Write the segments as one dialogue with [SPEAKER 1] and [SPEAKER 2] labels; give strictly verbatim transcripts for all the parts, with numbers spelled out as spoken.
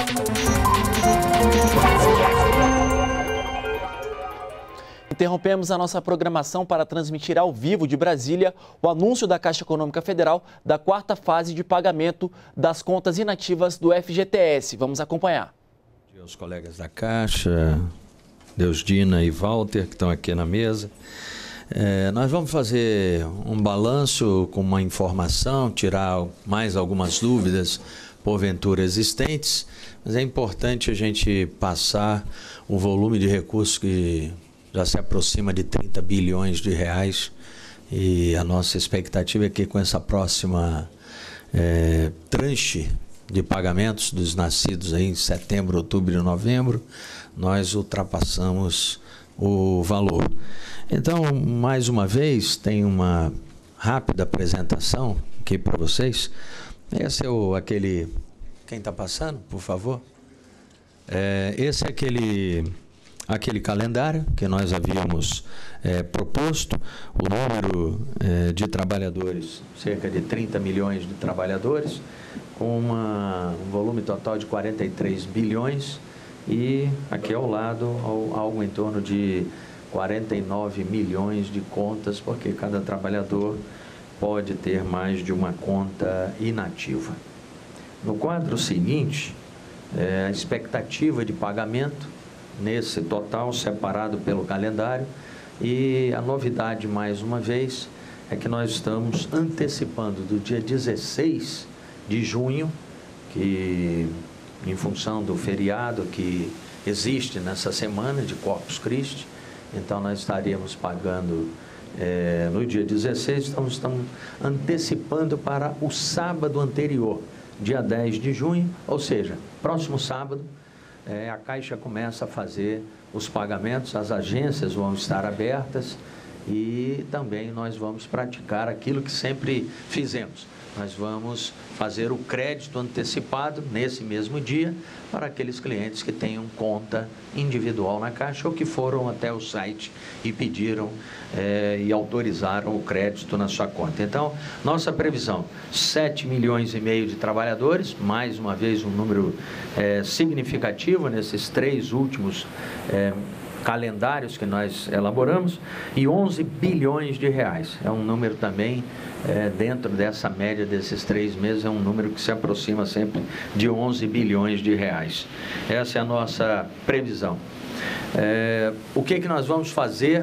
[SPEAKER 1] Interrompemos a nossa programação para transmitir ao vivo de Brasília o anúncio da Caixa Econômica Federal da quarta fase de pagamento das contas inativas do F G T S. Vamos acompanhar.
[SPEAKER 2] Bom dia aos colegas da Caixa, Deusdina e Walter, que estão aqui na mesa. É, nós vamos fazer um balanço com uma informação, tirar mais algumas dúvidas, porventura existentes, mas é importante a gente passar o volume de recursos que já se aproxima de trinta bilhões de reais, e a nossa expectativa é que com essa próxima é, tranche de pagamentos dos nascidos aí em setembro, outubro e novembro, nós ultrapassamos o valor. Então, mais uma vez, tem uma rápida apresentação aqui para vocês. Esse é o, aquele... Quem está passando, por favor? É, esse é aquele... aquele calendário que nós havíamos é, proposto, o número é, de trabalhadores, cerca de trinta milhões de trabalhadores, com uma, um volume total de quarenta e três bilhões, e aqui ao lado algo em torno de quarenta e nove milhões de contas, porque cada trabalhador pode ter mais de uma conta inativa. No quadro seguinte, é, a expectativa de pagamento nesse total, separado pelo calendário, e a novidade, mais uma vez, é que nós estamos antecipando do dia dezesseis de junho, que em função do feriado que existe nessa semana de Corpus Christi, então nós estaríamos pagando é, no dia dezesseis, estamos, estamos antecipando para o sábado anterior, dia dez de junho, ou seja, próximo sábado, É, a Caixa começa a fazer os pagamentos, as agências vão estar abertas e também nós vamos praticar aquilo que sempre fizemos. Nós vamos fazer o crédito antecipado nesse mesmo dia para aqueles clientes que tenham conta individual na Caixa ou que foram até o site e pediram é, e autorizaram o crédito na sua conta. Então, nossa previsão, sete milhões e meio de trabalhadores, mais uma vez um número é, significativo nesses três últimos é, calendários que nós elaboramos, e onze bilhões de reais. É um número também, é, dentro dessa média desses três meses, é um número que se aproxima sempre de onze bilhões de reais. Essa é a nossa previsão. É, o que, que nós vamos fazer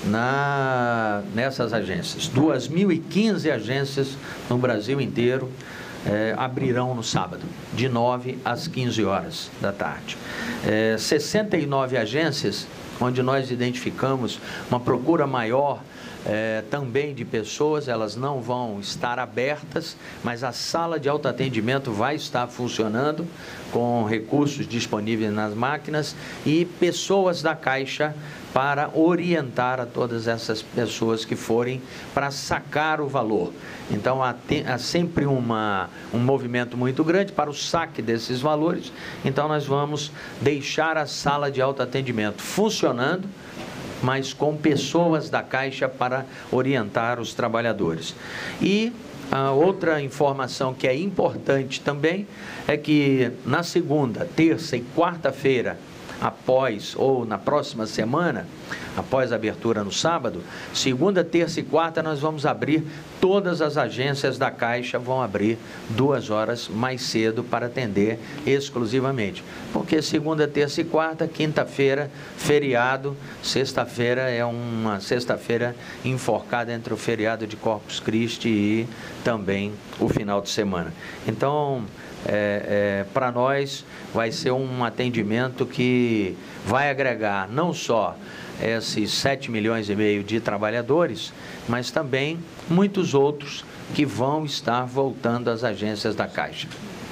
[SPEAKER 2] na, nessas agências? duas mil e quinze agências no Brasil inteiro é, abrirão no sábado, de nove às quinze horas da tarde. É, sessenta e nove agências onde nós identificamos uma procura maior é, também de pessoas, elas não vão estar abertas, mas a sala de autoatendimento vai estar funcionando com recursos disponíveis nas máquinas e pessoas da Caixa para orientar a todas essas pessoas que forem para sacar o valor. Então, há, te, há sempre uma, um movimento muito grande para o saque desses valores. Então, nós vamos deixar a sala de autoatendimento funcionando, mas com pessoas da Caixa para orientar os trabalhadores. E a outra informação que é importante também é que na segunda, terça e quarta-feira, após, ou na próxima semana, após a abertura no sábado, segunda, terça e quarta nós vamos abrir, todas as agências da Caixa vão abrir duas horas mais cedo para atender exclusivamente. Porque segunda, terça e quarta, quinta-feira, feriado, sexta-feira é uma sexta-feira enforcada entre o feriado de Corpus Christi e também o final de semana. Então, É, é, para nós vai ser um atendimento que vai agregar não só esses sete milhões e meio de trabalhadores, mas também muitos outros que vão estar voltando às agências da Caixa.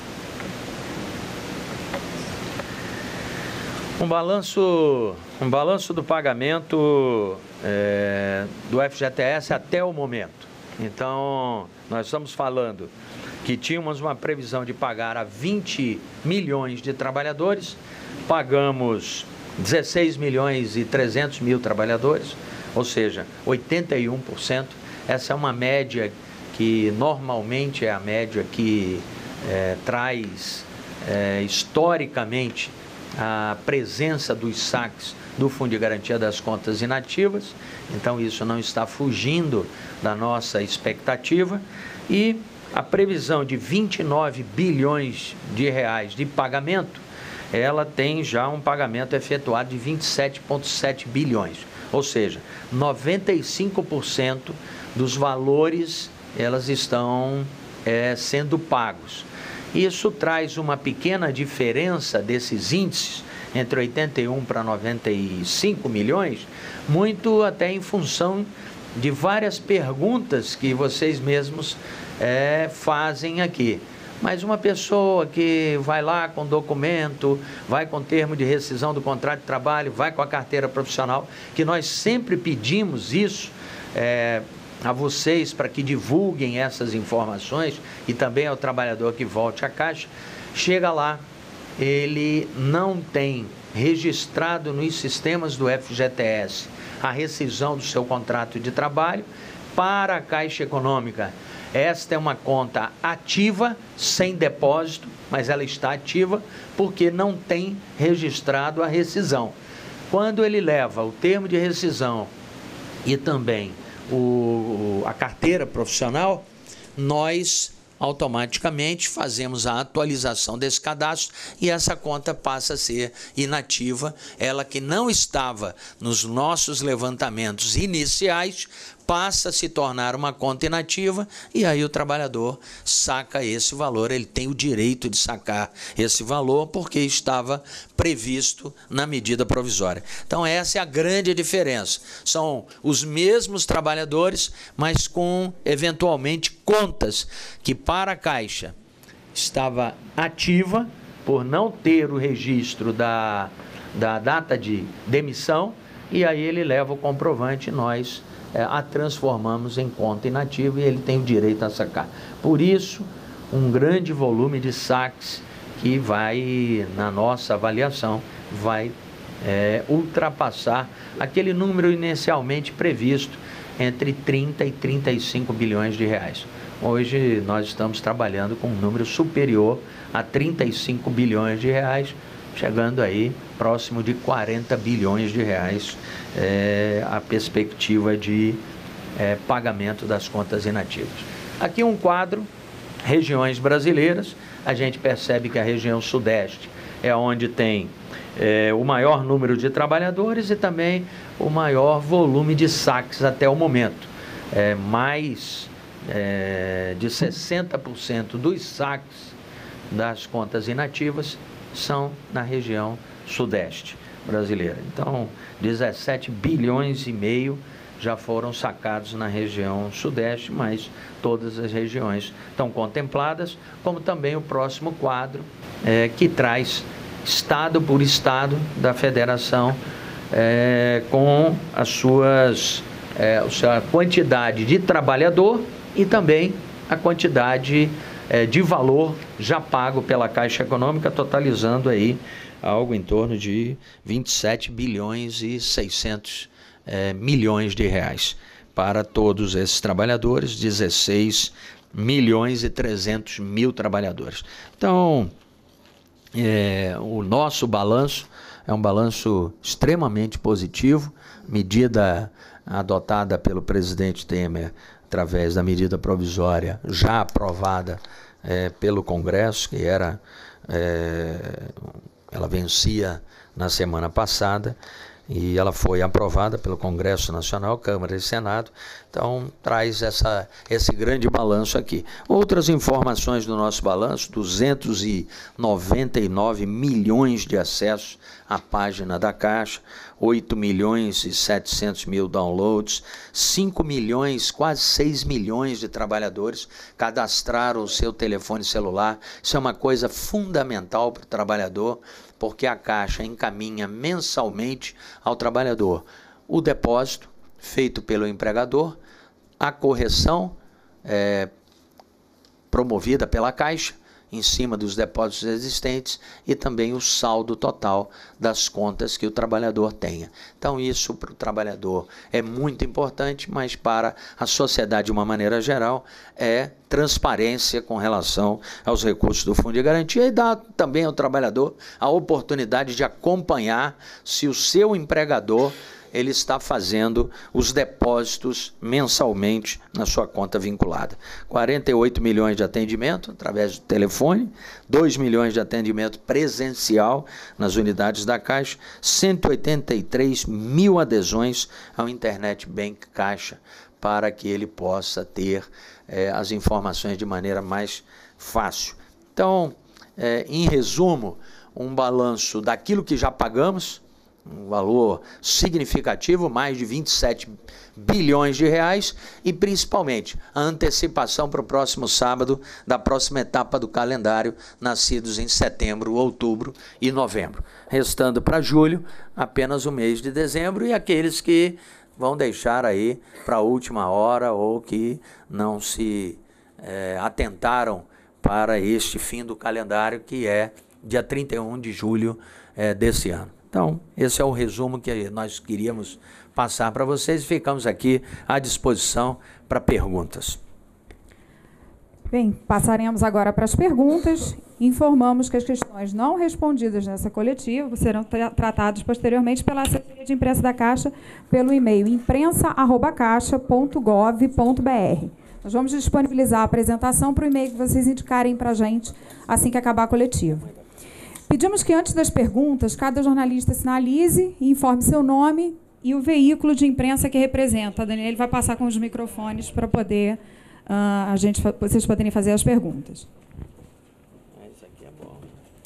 [SPEAKER 2] Um balanço, um balanço do pagamento é, do F G T S até o momento. Então, nós estamos falando que tínhamos uma previsão de pagar a vinte milhões de trabalhadores, pagamos dezesseis milhões e trezentos mil trabalhadores, ou seja, oitenta e um por cento. Essa é uma média que normalmente é a média que é, traz é, historicamente, a presença dos saques do Fundo de Garantia das Contas Inativas, então isso não está fugindo da nossa expectativa, e a previsão de vinte e nove bilhões de reais de pagamento, ela tem já um pagamento efetuado de vinte e sete vírgula sete bilhões, ou seja, noventa e cinco por cento dos valores elas estão é, sendo pagos. Isso traz uma pequena diferença desses índices, entre oitenta e um para noventa e cinco milhões, muito até em função de várias perguntas que vocês mesmos é, fazem aqui. Mas uma pessoa que vai lá com documento, vai com termo de rescisão do contrato de trabalho, vai com a carteira profissional, que nós sempre pedimos isso é, a vocês para que divulguem essas informações e também ao trabalhador que volte à Caixa, chega lá, ele não tem registrado nos sistemas do F G T S a rescisão do seu contrato de trabalho para a Caixa Econômica. Esta é uma conta ativa, sem depósito, mas ela está ativa porque não tem registrado a rescisão. Quando ele leva o termo de rescisão e também o, a carteira profissional, nós automaticamente fazemos a atualização desse cadastro e essa conta passa a ser inativa, ela que não estava nos nossos levantamentos iniciais, passa a se tornar uma conta inativa e aí o trabalhador saca esse valor, ele tem o direito de sacar esse valor porque estava previsto na medida provisória. Então essa é a grande diferença, são os mesmos trabalhadores, mas com eventualmente contas que para a Caixa estava ativa por não ter o registro da, da data de demissão e aí ele leva o comprovante e nós É, a transformamos em conta inativa e ele tem o direito a sacar. Por isso, um grande volume de saques que vai, na nossa avaliação, vai é, ultrapassar aquele número inicialmente previsto entre trinta e trinta e cinco bilhões de reais. Hoje nós estamos trabalhando com um número superior a trinta e cinco bilhões de reais, chegando aí próximo de quarenta bilhões de reais é, a perspectiva de é, pagamento das contas inativas. Aqui um quadro, regiões brasileiras, a gente percebe que a região sudeste é onde tem é, o maior número de trabalhadores e também o maior volume de saques até o momento. É, mais é, de sessenta por cento dos saques das contas inativas são na região sudeste brasileira. Então, dezessete bilhões e meio já foram sacados na região sudeste, mas todas as regiões estão contempladas, como também o próximo quadro, é, que traz estado por estado da federação, é, com as suas, é, a sua quantidade de trabalhador e também a quantidade é, de valor já pago pela Caixa Econômica, totalizando aí algo em torno de vinte e sete bilhões e seiscentos é, milhões de reais para todos esses trabalhadores, dezesseis milhões e trezentos mil trabalhadores. Então, é, o nosso balanço é um balanço extremamente positivo, medida adotada pelo presidente Temer através da medida provisória já aprovada é, pelo Congresso, que era, é, ela vencia na semana passada, e ela foi aprovada pelo Congresso Nacional, Câmara e Senado, então traz essa, esse grande balanço aqui. Outras informações do nosso balanço: duzentos e noventa e nove milhões de acessos à página da Caixa, oito milhões e setecentos mil downloads, cinco milhões, quase seis milhões de trabalhadores cadastraram o seu telefone celular. Isso é uma coisa fundamental para o trabalhador, porque a Caixa encaminha mensalmente ao trabalhador o depósito feito pelo empregador, a correção é, promovida pela Caixa em cima dos depósitos existentes e também o saldo total das contas que o trabalhador tenha. Então isso para o trabalhador é muito importante, mas para a sociedade de uma maneira geral é transparência com relação aos recursos do Fundo de Garantia e dá também ao trabalhador a oportunidade de acompanhar se o seu empregador ele está fazendo os depósitos mensalmente na sua conta vinculada. quarenta e oito milhões de atendimento através do telefone, dois milhões de atendimento presencial nas unidades da Caixa, cento e oitenta e três mil adesões ao Internet Bank Caixa, para que ele possa ter eh, as informações de maneira mais fácil. Então, eh, em resumo, um balanço daquilo que já pagamos, um valor significativo, mais de vinte e sete bilhões de reais, e principalmente a antecipação para o próximo sábado da próxima etapa do calendário, nascidos em setembro, outubro e novembro. Restando para julho apenas o mês de dezembro e aqueles que vão deixar aí para a última hora ou que não se é, atentaram para este fim do calendário, que é dia trinta e um de julho é, desse ano. Então, esse é o resumo que nós queríamos passar para vocês e ficamos aqui à disposição para perguntas.
[SPEAKER 3] Bem, passaremos agora para as perguntas. Informamos que as questões não respondidas nessa coletiva serão tra tratadas posteriormente pela assessoria de imprensa da Caixa pelo e-mail imprensa arroba caixa ponto gov ponto br. Nós vamos disponibilizar a apresentação para o e-mail que vocês indicarem para a gente assim que acabar a coletiva. Pedimos que, antes das perguntas, cada jornalista sinalize e informe seu nome e o veículo de imprensa que representa. A Daniela vai passar com os microfones para poder uh, a gente, vocês poderem fazer as perguntas.
[SPEAKER 2] Isso aqui é bom.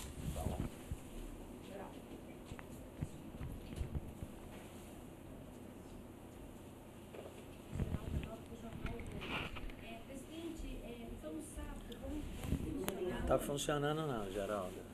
[SPEAKER 2] Está funcionando não, Geraldo.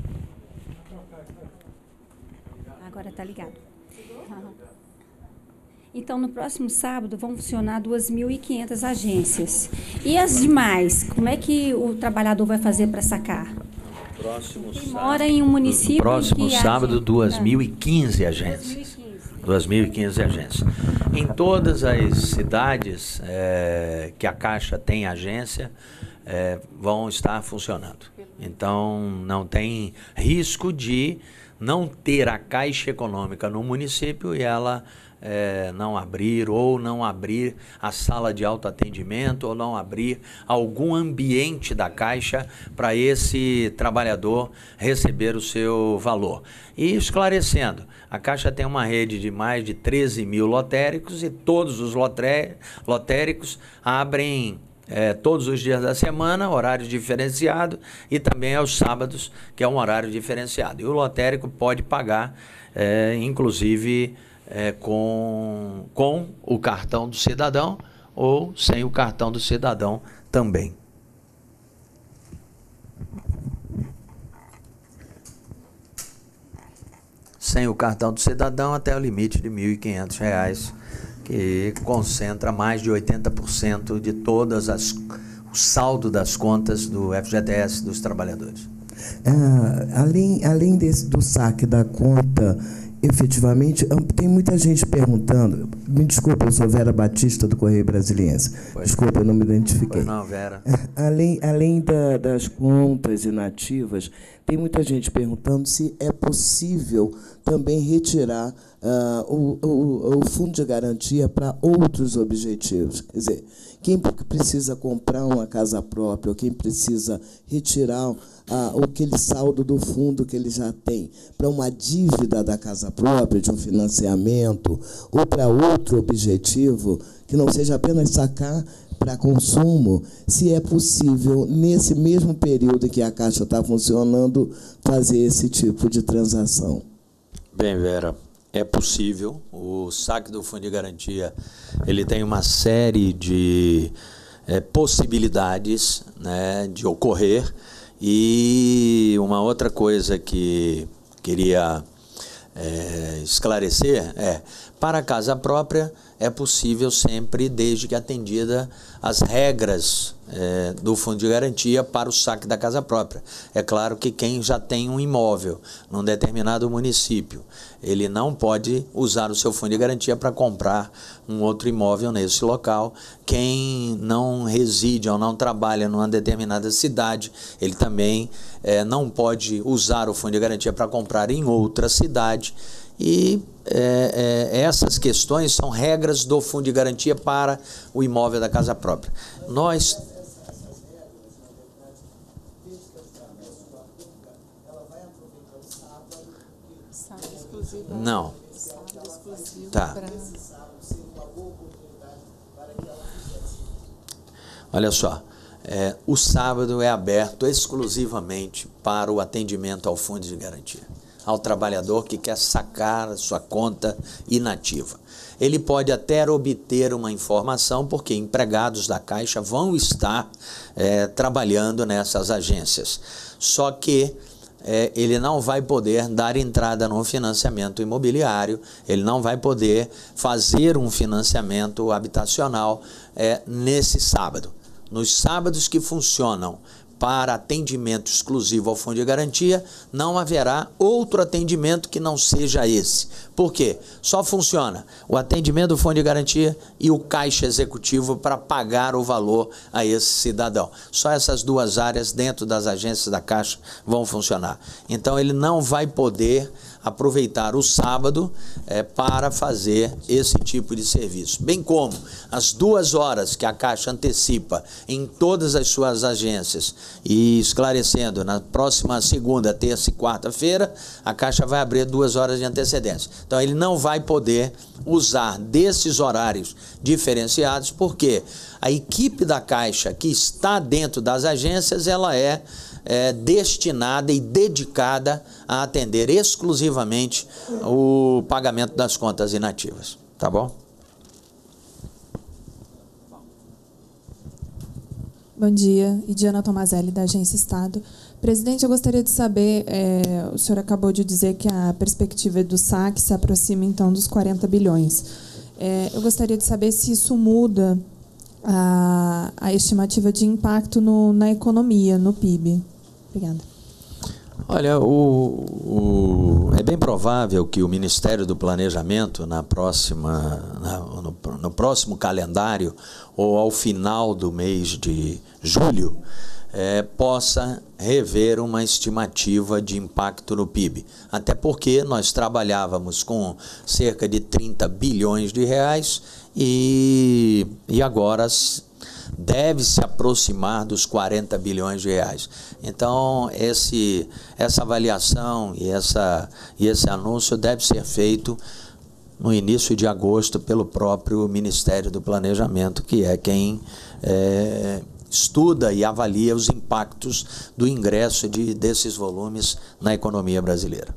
[SPEAKER 4] Agora está ligado. Uhum. Então, no próximo sábado, vão funcionar duas mil e quinhentas agências. E as demais? Como é que o trabalhador vai fazer para sacar?
[SPEAKER 2] Próximo
[SPEAKER 4] Quem
[SPEAKER 2] sábado,
[SPEAKER 4] mora em um município...
[SPEAKER 2] Próximo
[SPEAKER 4] que
[SPEAKER 2] sábado, duas mil e quinze
[SPEAKER 4] Ah.
[SPEAKER 2] agências. duas mil e quinze agências. Em todas as cidades é, que a Caixa tem agência, é, vão estar funcionando. Então, não tem risco de não ter a Caixa Econômica no município e ela é, não abrir ou não abrir a sala de autoatendimento ou não abrir algum ambiente da Caixa para esse trabalhador receber o seu valor. E esclarecendo, a Caixa tem uma rede de mais de treze mil lotéricos e todos os lotré, lotéricos abrem É, todos os dias da semana, horário diferenciado, e também aos sábados, que é um horário diferenciado. E o lotérico pode pagar, é, inclusive, é, com, com o cartão do cidadão ou sem o cartão do cidadão também. Sem o cartão do cidadão até o limite de mil e quinhentos reais, que concentra mais de oitenta por cento de todas as o saldo das contas do F G T S dos trabalhadores.
[SPEAKER 5] Ah, além além desse, do saque da conta, efetivamente, tem muita gente perguntando. Me desculpa, eu sou Vera Batista, do Correio Brasiliense. Pois desculpa, eu não me identifiquei.
[SPEAKER 2] Pois não, Vera.
[SPEAKER 5] Além, além da, das contas inativas, tem muita gente perguntando se é possível também retirar uh, o, o, o fundo de garantia para outros objetivos. Quer dizer, quem precisa comprar uma casa própria, ou quem precisa retirar uh, aquele saldo do fundo que ele já tem para uma dívida da casa própria, de um financiamento, ou para outro objetivo, que não seja apenas sacar para consumo, se é possível, nesse mesmo período que a Caixa está funcionando, fazer esse tipo de transação.
[SPEAKER 2] Bem, Vera, é possível. O saque do Fundo de Garantia, ele tem uma série de é, possibilidades, né, de ocorrer. E uma outra coisa que queria é, esclarecer é, Para a casa própria, é possível sempre, desde que atendida as regras é, do Fundo de Garantia para o saque da casa própria. É claro que quem já tem um imóvel num determinado município, ele não pode usar o seu Fundo de Garantia para comprar um outro imóvel nesse local. Quem não reside ou não trabalha numa determinada cidade, ele também é, não pode usar o Fundo de Garantia para comprar em outra cidade. E é, é, essas questões são regras do Fundo de Garantia para o imóvel da casa própria. Nós... Não. Tá. Olha só, é, o sábado é aberto exclusivamente para o atendimento ao Fundo de Garantia, ao trabalhador que quer sacar a sua conta inativa. Ele pode até obter uma informação, porque empregados da Caixa vão estar é, trabalhando nessas agências. Só que é, ele não vai poder dar entrada no financiamento imobiliário, ele não vai poder fazer um financiamento habitacional é, nesse sábado. Nos sábados que funcionam para atendimento exclusivo ao Fundo de Garantia, não haverá outro atendimento que não seja esse. Por quê? Só funciona o atendimento do Fundo de Garantia e o caixa executivo para pagar o valor a esse cidadão. Só essas duas áreas dentro das agências da Caixa vão funcionar. Então ele não vai poder aproveitar o sábado é, para fazer esse tipo de serviço. Bem como as duas horas que a Caixa antecipa em todas as suas agências, e esclarecendo, na próxima segunda, terça e quarta-feira, a Caixa vai abrir duas horas de antecedência. Então ele não vai poder usar desses horários diferenciados, porque a equipe da Caixa que está dentro das agências, ela é É, destinada e dedicada a atender exclusivamente o pagamento das contas inativas. Tá bom?
[SPEAKER 6] Bom dia, Idiana Tomazelli, da Agência Estado. Presidente, eu gostaria de saber, é, o senhor acabou de dizer que a perspectiva do saque se aproxima, então, dos quarenta bilhões. É, eu gostaria de saber se isso muda a, a estimativa de impacto no, na economia, no P I B. Obrigada.
[SPEAKER 2] Olha, o, o, é bem provável que o Ministério do Planejamento, na próxima, na, no, no próximo calendário, ou ao final do mês de julho, é, possa rever uma estimativa de impacto no P I B. Até porque nós trabalhávamos com cerca de trinta bilhões de reais e, e agora deve se aproximar dos quarenta bilhões de reais. Então, esse, essa avaliação e, essa, e esse anúncio deve ser feito no início de agosto pelo próprio Ministério do Planejamento, que é quem é, estuda e avalia os impactos do ingresso de, desses volumes na economia brasileira.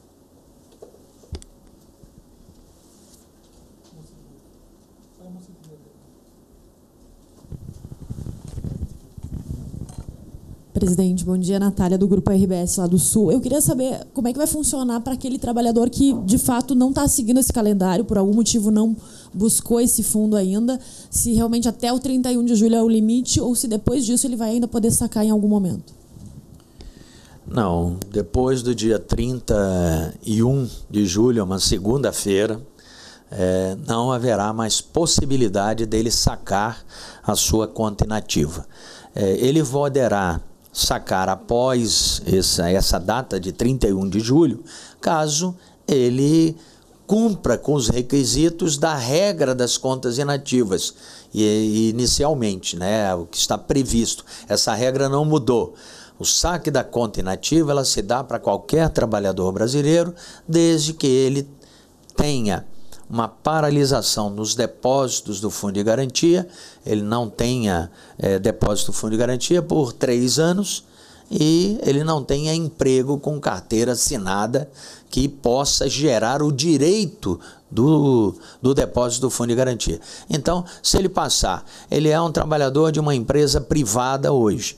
[SPEAKER 7] Presidente, bom dia. Natália, do Grupo R B S lá do Sul. Eu queria saber como é que vai funcionar para aquele trabalhador que, de fato, não está seguindo esse calendário, por algum motivo não buscou esse fundo ainda, se realmente até o trinta e um de julho é o limite ou se depois disso ele vai ainda poder sacar em algum momento.
[SPEAKER 2] Não, depois do dia trinta e um de julho, uma segunda-feira, é, não haverá mais possibilidade dele sacar a sua conta inativa. É, ele poderá sacar após essa, essa data de trinta e um de julho, caso ele cumpra com os requisitos da regra das contas inativas, e, inicialmente, né, o que está previsto. Essa regra não mudou. O saque da conta inativa, ela se dá para qualquer trabalhador brasileiro, desde que ele tenha uma paralisação nos depósitos do Fundo de Garantia, ele não tenha é, depósito do Fundo de Garantia por três anos e ele não tenha emprego com carteira assinada que possa gerar o direito do, do depósito do Fundo de Garantia. Então, se ele passar, ele é um trabalhador de uma empresa privada hoje,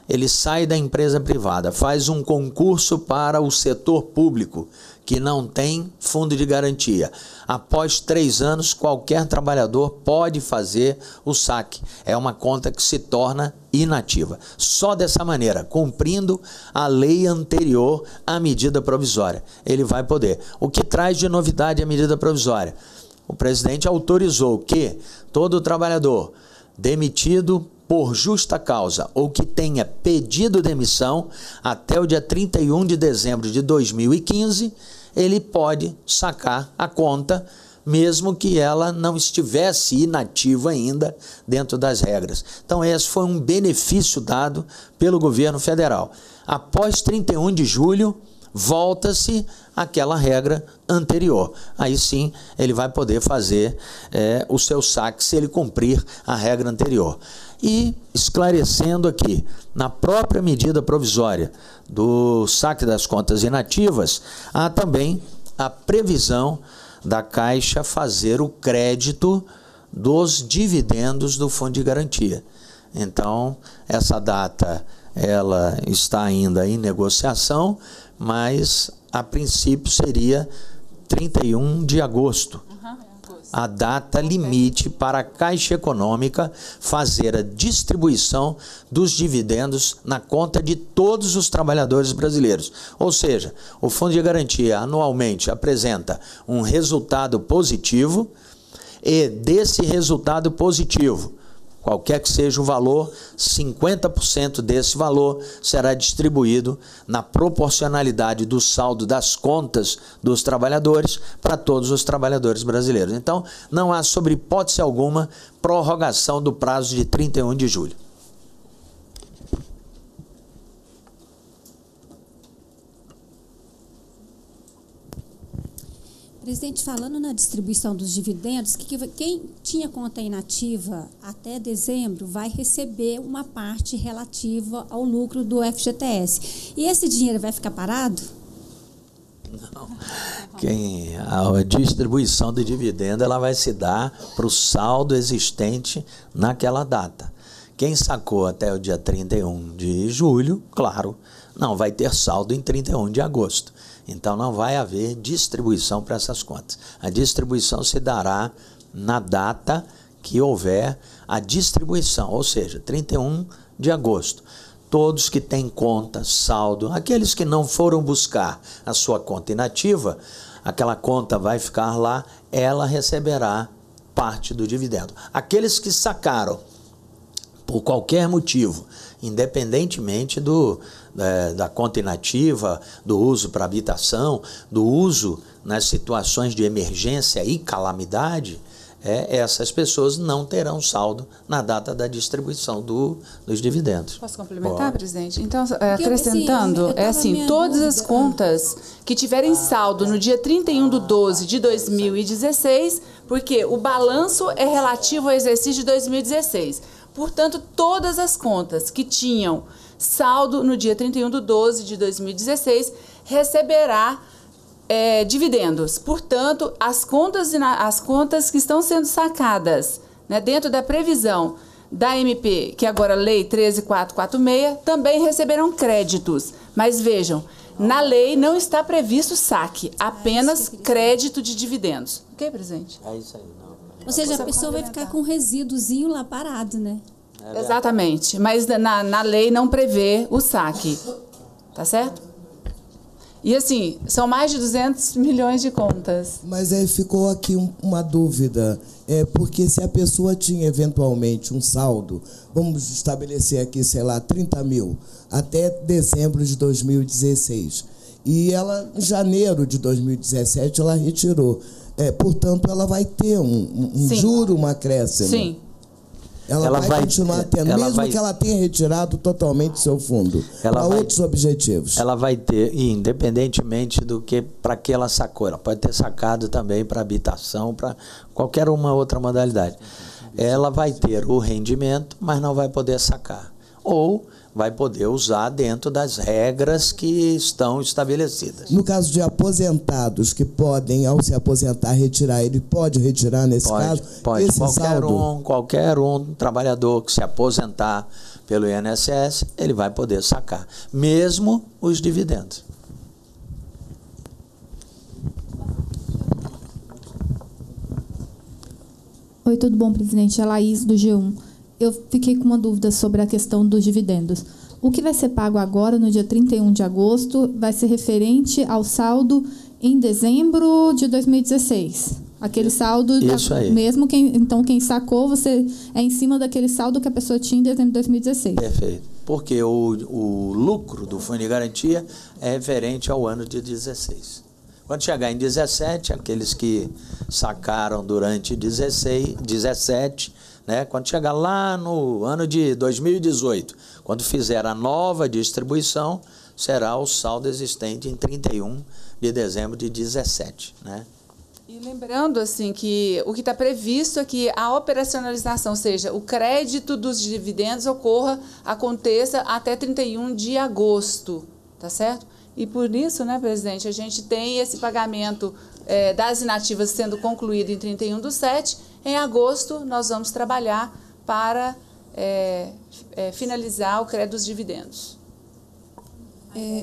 [SPEAKER 2] ele sai da empresa privada, faz um concurso para o setor público, que não tem fundo de garantia. Após três anos, qualquer trabalhador pode fazer o saque. É uma conta que se torna inativa. Só dessa maneira, cumprindo a lei anterior à medida provisória, ele vai poder. O que traz de novidade a medida provisória? O presidente autorizou que todo trabalhador demitido por justa causa ou que tenha pedido demissão até o dia trinta e um de dezembro de dois mil e quinze, ele pode sacar a conta, mesmo que ela não estivesse inativa ainda dentro das regras. Então esse foi um benefício dado pelo governo federal. Após trinta e um de julho, volta-se àquela regra anterior. Aí sim ele vai poder fazer é, o seu saque se ele cumprir a regra anterior. E esclarecendo aqui, na própria medida provisória do saque das contas inativas, há também a previsão da Caixa fazer o crédito dos dividendos do Fundo de Garantia. Então, essa data ela está ainda em negociação, mas a princípio seria trinta e um de agosto. A data limite para a Caixa Econômica fazer a distribuição dos dividendos na conta de todos os trabalhadores brasileiros. Ou seja, o Fundo de Garantia anualmente apresenta um resultado positivo e desse resultado positivo, qualquer que seja o valor, cinquenta por cento desse valor será distribuído na proporcionalidade do saldo das contas dos trabalhadores para todos os trabalhadores brasileiros. Então, não há, sob hipótese alguma, prorrogação do prazo de trinta e um de julho.
[SPEAKER 4] Presidente, falando na distribuição dos dividendos, que quem tinha conta inativa até dezembro vai receber uma parte relativa ao lucro do F G T S. E esse dinheiro vai ficar parado?
[SPEAKER 2] Não. Quem, a distribuição do dividendo ela vai se dar para o saldo existente naquela data. Quem sacou até o dia trinta e um de julho, claro, não vai ter saldo em trinta e um de agosto. Então não vai haver distribuição para essas contas. A distribuição se dará na data que houver a distribuição, ou seja, trinta e um de agosto. Todos que têm conta, saldo, aqueles que não foram buscar a sua conta inativa, aquela conta vai ficar lá, ela receberá parte do dividendo. Aqueles que sacaram por qualquer motivo, independentemente do, é, da conta inativa, do uso para habitação, do uso nas situações de emergência e calamidade, é, essas pessoas não terão saldo na data da distribuição do, dos dividendos.
[SPEAKER 8] Posso complementar,
[SPEAKER 2] Pode.
[SPEAKER 8] Presidente? Então, é, acrescentando, é assim, todas as contas que tiverem saldo no dia trinta e um de doze de dois mil e dezesseis, porque o balanço é relativo ao exercício de dois mil e dezesseis. Portanto, todas as contas que tinham saldo no dia trinta e um de doze de dois mil e dezesseis receberá é, dividendos. Portanto, as contas, as contas que estão sendo sacadas, né, dentro da previsão da M P, que agora é a Lei treze mil quatrocentos e quarenta e seis, também receberão créditos. Mas vejam, na lei não está previsto saque, apenas crédito de dividendos. Ok, presidente?
[SPEAKER 2] É isso aí, não.
[SPEAKER 4] Ou seja, a pessoa vai ficar com um resíduozinho lá parado, né?
[SPEAKER 8] É exatamente, mas na, na lei não prevê o saque, tá certo? E assim, são mais de duzentos milhões de contas.
[SPEAKER 5] Mas aí ficou aqui um, uma dúvida, é porque se a pessoa tinha eventualmente um saldo, vamos estabelecer aqui, sei lá, trinta mil, até dezembro de dois mil e dezesseis, e ela, em janeiro de dois mil e dezessete, ela retirou. É, portanto, ela vai ter um, um juro, uma acréscimo.
[SPEAKER 8] Sim.
[SPEAKER 5] Ela, ela vai, vai continuar tendo, mesmo vai, que ela tenha retirado totalmente seu fundo, para outros objetivos.
[SPEAKER 2] Ela vai ter, independentemente do que para que ela sacou, ela pode ter sacado também para habitação, para qualquer uma outra modalidade. Ela vai ter o rendimento, mas não vai poder sacar. Ou vai poder usar dentro das regras que estão estabelecidas.
[SPEAKER 5] No caso de aposentados que podem, ao se aposentar, retirar, ele pode retirar nesse
[SPEAKER 2] pode,
[SPEAKER 5] caso?
[SPEAKER 2] Pode,
[SPEAKER 5] esse
[SPEAKER 2] qualquer
[SPEAKER 5] saldo?
[SPEAKER 2] um, qualquer um trabalhador que se aposentar pelo I N S S, ele vai poder sacar, mesmo os dividendos.
[SPEAKER 9] Oi, tudo bom, presidente? É a Laís, do G um. Eu fiquei com uma dúvida sobre a questão dos dividendos. O que vai ser pago agora, no dia trinta e um de agosto, vai ser referente ao saldo em dezembro de dois mil e dezesseis? Aquele saldo,
[SPEAKER 2] Isso aí.
[SPEAKER 9] mesmo quem, então quem sacou, você é em cima daquele saldo que a pessoa tinha em dezembro de dois mil e dezesseis.
[SPEAKER 2] Perfeito. Porque o, o lucro do Fundo de Garantia é referente ao ano de dezesseis. Quando chegar em dezessete, aqueles que sacaram durante dezesseis, dezessete, né? Quando chegar lá no ano de dois mil e dezoito, quando fizer a nova distribuição, será o saldo existente em trinta e um de dezembro de dezessete, né?
[SPEAKER 8] E lembrando assim que o que está previsto é que a operacionalização, ou seja, o crédito dos dividendos ocorra, aconteça até trinta e um de agosto, tá certo? E por isso, né, presidente, a gente tem esse pagamento é, das inativas sendo concluído em trinta e um do sete. Em agosto, nós vamos trabalhar para é, é, finalizar o crédito dos dividendos. É,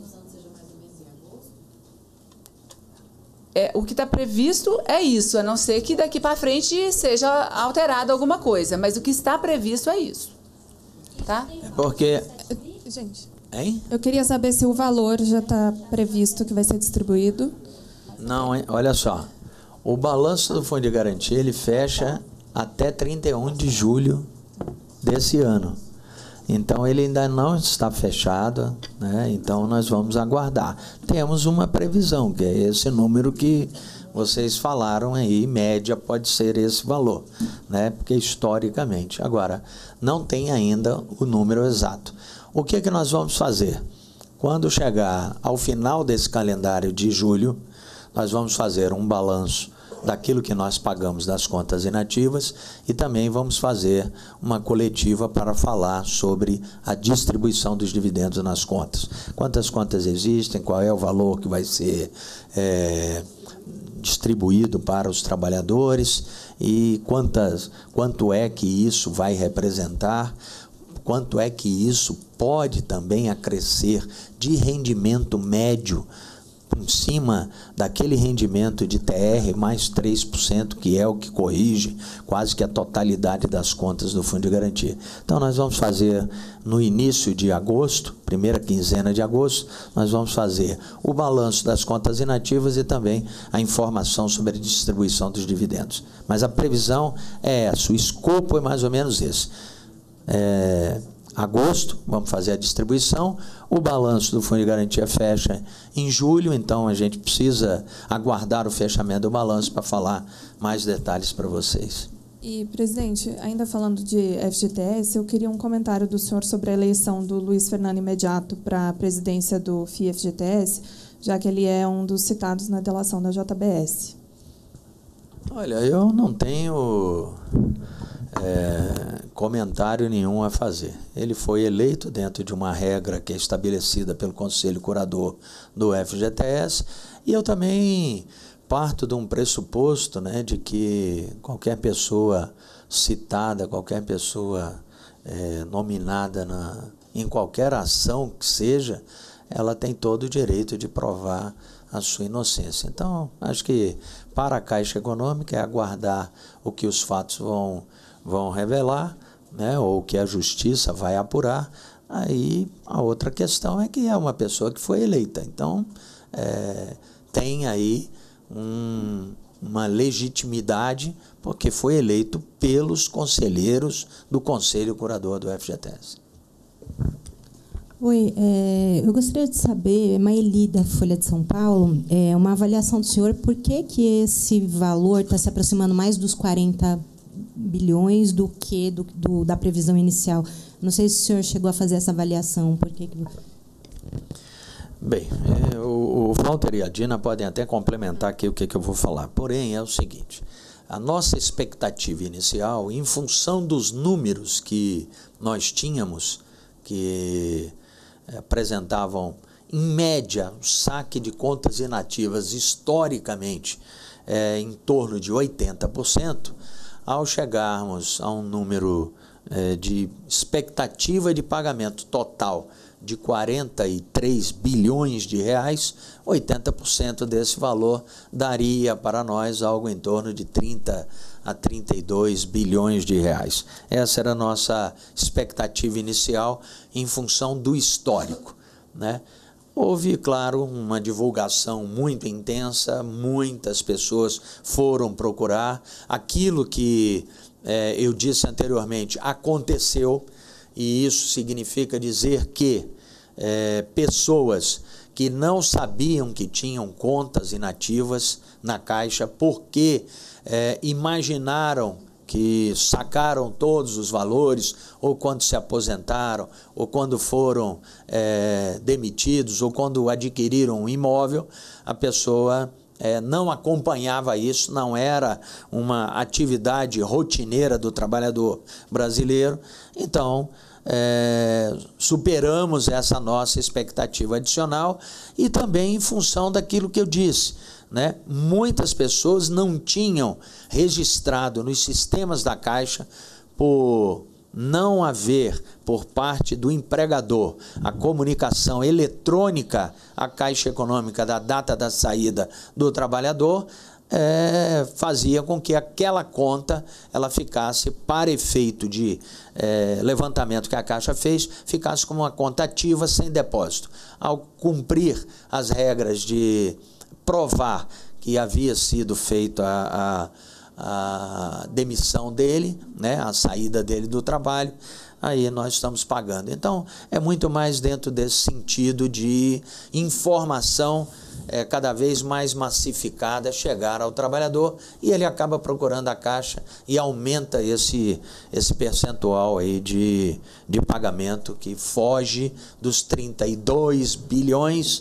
[SPEAKER 8] é, o que está previsto é isso, a não ser que daqui para frente seja alterado alguma coisa, mas o que está previsto é isso. Tá?
[SPEAKER 2] Porque...
[SPEAKER 3] Gente...
[SPEAKER 2] Hein?
[SPEAKER 3] Eu queria saber se o valor já está previsto que vai ser distribuído.
[SPEAKER 2] Não, hein? Olha só. O balanço do Fundo de Garantia, ele fecha até trinta e um de julho desse ano. Então, ele ainda não está fechado, né? Então, nós vamos aguardar. Temos uma previsão, que é esse número que vocês falaram aí, média pode ser esse valor, né? Porque historicamente. Agora, não tem ainda o número exato. O que é que nós vamos fazer? Quando chegar ao final desse calendário de julho, nós vamos fazer um balanço daquilo que nós pagamos das contas inativas e também vamos fazer uma coletiva para falar sobre a distribuição dos dividendos nas contas. Quantas contas existem, qual é o valor que vai ser é, distribuído para os trabalhadores e quantas, quanto é que isso vai representar, quanto é que isso pode também acrescer de rendimento médio em cima daquele rendimento de T R mais três por cento, que é o que corrige quase que a totalidade das contas do Fundo de Garantia. Então, nós vamos fazer no início de agosto, primeira quinzena de agosto, nós vamos fazer o balanço das contas inativas e também a informação sobre a distribuição dos dividendos. Mas a previsão é essa, o escopo é mais ou menos esse. É, agosto, vamos fazer a distribuição, o balanço do Fundo de Garantia fecha em julho, então a gente precisa aguardar o fechamento do balanço para falar mais detalhes para vocês.
[SPEAKER 3] E, presidente, ainda falando de F G T S, eu queria um comentário do senhor sobre a eleição do Luiz Fernando Imediato para a presidência do F I E F G T S, já que ele é um dos citados na delação da J B S.
[SPEAKER 2] Olha, eu não tenho... É, comentário nenhum a fazer. Ele foi eleito dentro de uma regra que é estabelecida pelo Conselho Curador do F G T S e eu também parto de um pressuposto, né, de que qualquer pessoa citada, qualquer pessoa é, nominada na, em qualquer ação que seja, ela tem todo o direito de provar a sua inocência. Então, acho que para a Caixa Econômica é aguardar o que os fatos vão vão revelar, né, ou que a justiça vai apurar. Aí a outra questão é que é uma pessoa que foi eleita. Então, é, tem aí um, uma legitimidade, porque foi eleito pelos conselheiros do Conselho Curador do F G T S.
[SPEAKER 10] Oi, é, eu gostaria de saber, Maeli, da Folha de São Paulo, é, uma avaliação do senhor, por que, que esse valor está se aproximando mais dos quarenta bilhões do que do, do, da previsão inicial? Não sei se o senhor chegou a fazer essa avaliação. Por que que...
[SPEAKER 2] Bem, é, o, o Walter e a Dina podem até complementar aqui o que, que eu vou falar. Porém, é o seguinte, a nossa expectativa inicial, em função dos números que nós tínhamos, que é, apresentavam, em média, o saque de contas inativas, historicamente, é, em torno de oitenta por cento, ao chegarmos a um número é, de expectativa de pagamento total de quarenta e três bilhões de reais, oitenta por cento desse valor daria para nós algo em torno de trinta a trinta e dois bilhões de reais. Essa era a nossa expectativa inicial em função do histórico, né? Houve, claro, uma divulgação muito intensa, muitas pessoas foram procurar. Aquilo que é, eu disse anteriormente aconteceu, e isso significa dizer que é, pessoas que não sabiam que tinham contas inativas na Caixa, porque é, imaginaram que sacaram todos os valores, ou quando se aposentaram, ou quando foram é, demitidos, ou quando adquiriram um imóvel, a pessoa é, não acompanhava isso, não era uma atividade rotineira do trabalhador brasileiro. Então, é, superamos essa nossa expectativa adicional e também em função daquilo que eu disse, né? Muitas pessoas não tinham registrado nos sistemas da Caixa, por não haver por parte do empregador a comunicação eletrônica à Caixa Econômica da data da saída do trabalhador, é, fazia com que aquela conta ela ficasse, para efeito de é, levantamento que a Caixa fez, ficasse como uma conta ativa sem depósito. Ao cumprir as regras de provar que havia sido feita a, a, a demissão dele, né, a saída dele do trabalho, aí nós estamos pagando. Então, é muito mais dentro desse sentido de informação é, cada vez mais massificada chegar ao trabalhador, e ele acaba procurando a Caixa e aumenta esse, esse percentual aí de, de pagamento que foge dos trinta e dois bilhões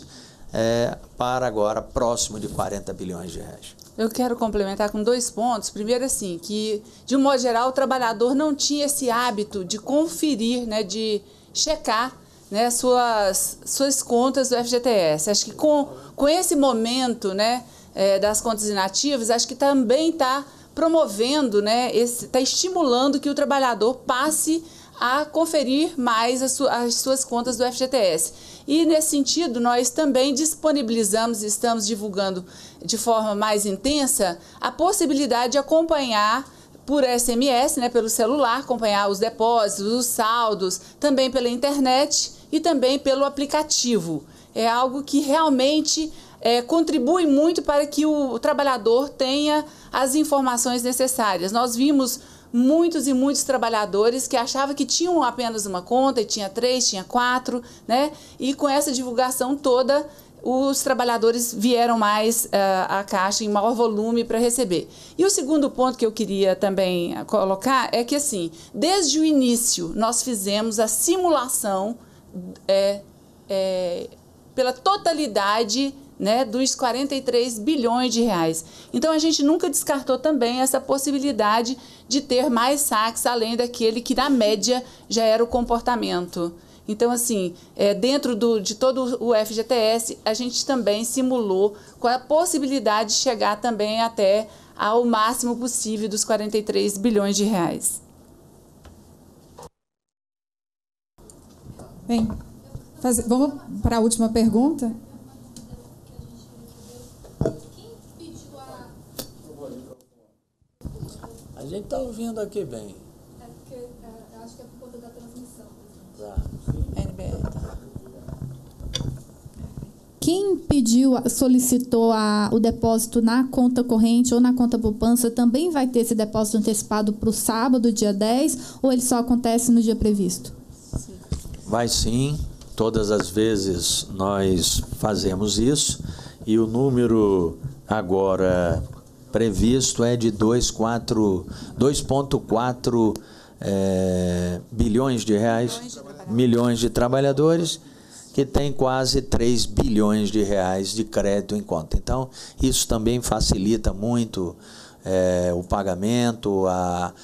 [SPEAKER 2] É, para agora próximo de quarenta bilhões de reais.
[SPEAKER 8] Eu quero complementar com dois pontos. Primeiro, assim, que de um modo geral o trabalhador não tinha esse hábito de conferir, né, de checar, né, suas, suas contas do F G T S. Acho que com, com esse momento, né, é, das contas inativas, acho que também está promovendo, né, está estimulando que o trabalhador passe a conferir mais as, su as suas contas do F G T S. E, nesse sentido, nós também disponibilizamos e estamos divulgando de forma mais intensa a possibilidade de acompanhar por S M S, né, pelo celular, acompanhar os depósitos, os saldos, também pela internet e também pelo aplicativo. É algo que realmente é, contribui muito para que o, o trabalhador tenha as informações necessárias. Nós vimos muitos e muitos trabalhadores que achavam que tinham apenas uma conta, e tinha três, tinha quatro, né? E com essa divulgação toda, os trabalhadores vieram mais uh, à Caixa em maior volume para receber. E o segundo ponto que eu queria também colocar é que, assim, desde o início, nós fizemos a simulação é, é, pela totalidade, né, dos quarenta e três bilhões de reais. Então, a gente nunca descartou também essa possibilidade de ter mais saques, além daquele que, na média, já era o comportamento. Então, assim, é, dentro do, de todo o F G T S, a gente também simulou com a possibilidade de chegar também até ao máximo possível dos quarenta e três bilhões de reais.
[SPEAKER 3] Bem, faz, vamos para a última pergunta?
[SPEAKER 2] A gente está ouvindo aqui bem.
[SPEAKER 9] É porque é, acho que é por conta da transmissão.
[SPEAKER 2] Tá.
[SPEAKER 9] Quem pediu, solicitou a, o depósito na conta corrente ou na conta poupança também vai ter esse depósito antecipado para o sábado, dia dez, ou ele só acontece no dia previsto?
[SPEAKER 2] Vai sim, todas as vezes nós fazemos isso, e o número agora previsto é de dois vírgula quatro é, bilhões de reais, milhões de trabalhadores, que tem quase três bilhões de reais de crédito em conta. Então, isso também facilita muito é, o pagamento, a,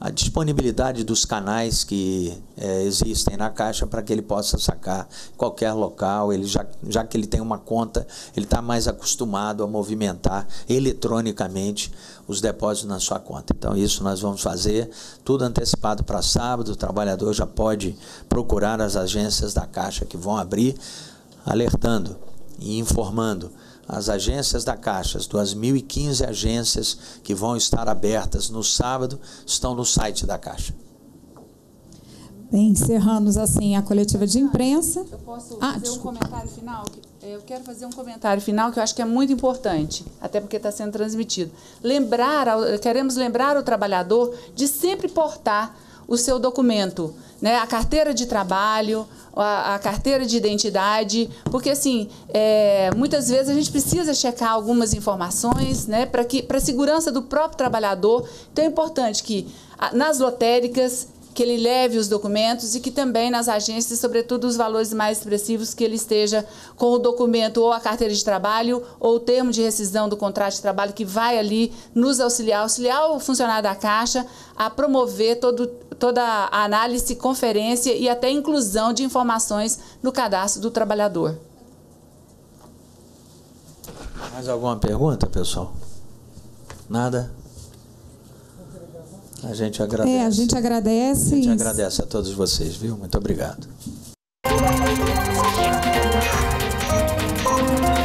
[SPEAKER 2] a disponibilidade dos canais que é, existem na Caixa para que ele possa sacar em qualquer local. Ele já, já que ele tem uma conta, ele está mais acostumado a movimentar eletronicamente os depósitos na sua conta. Então, isso nós vamos fazer, tudo antecipado para sábado. O trabalhador já pode procurar as agências da Caixa que vão abrir, alertando e informando. As agências da Caixa, as duas mil e quinze agências que vão estar abertas no sábado, estão no site da Caixa.
[SPEAKER 3] Bem, encerramos assim a coletiva de imprensa.
[SPEAKER 8] Eu posso
[SPEAKER 3] ah,
[SPEAKER 8] fazer
[SPEAKER 3] desculpa.
[SPEAKER 8] um comentário final? Eu quero fazer um comentário final que eu acho que é muito importante, até porque está sendo transmitido. Lembrar, queremos lembrar o trabalhador de sempre portar o seu documento, né? A carteira de trabalho, a, a carteira de identidade, porque assim, é, muitas vezes a gente precisa checar algumas informações, né, para que, para a segurança do próprio trabalhador. Então é importante que nas lotéricas que ele leve os documentos e que também nas agências, sobretudo os valores mais expressivos, que ele esteja com o documento ou a carteira de trabalho ou o termo de rescisão do contrato de trabalho, que vai ali nos auxiliar, auxiliar o funcionário da Caixa a promover todo, toda a análise, conferência e até inclusão de informações no cadastro do trabalhador.
[SPEAKER 2] Mais alguma pergunta, pessoal? Nada? A gente agradece.
[SPEAKER 3] É, a gente agradece.
[SPEAKER 2] A gente agradece a todos vocês, viu? Muito obrigado.